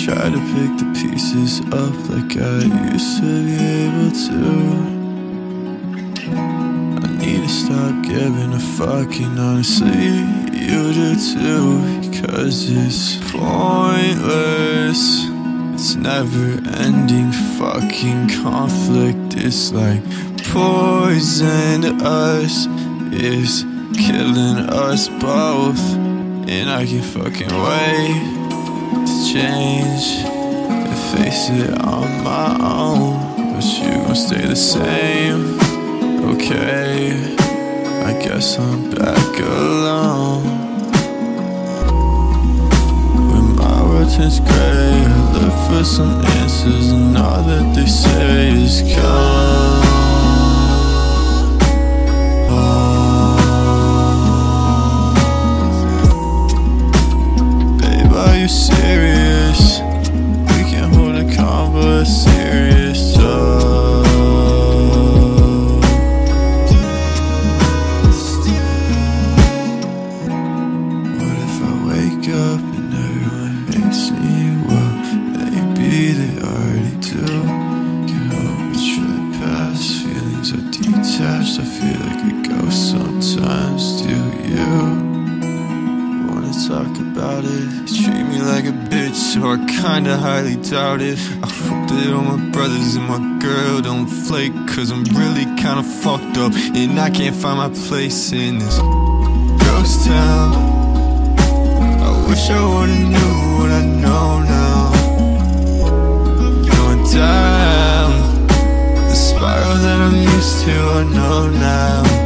try to pick the pieces up like I used to be able to. I need to stop giving a fuck, and honestly, you do too. Cause it's pointless, it's never-ending fucking conflict. It's like poison to us, it's killing us both. And I can't fucking wait to change and face it on my own. But you gon' stay the same, okay? I guess I'm back alone. When my world turns gray, I look for some answers, and all that they say is come. Are you serious? We can hold a convo, a serious talk. What if I wake up and everyone hates me? Well, maybe they already do. Can't help but trip past, feelings are detached. I feel like a ghost sometimes, do you? Talk about it, treat me like a bitch, so I kinda highly doubt it. I hope that all my brothers and my girl don't flake, cause I'm really kinda fucked up, and I can't find my place in this ghost town. I wish I would've knew what I know now. Going down the spiral that I'm used to, I know now.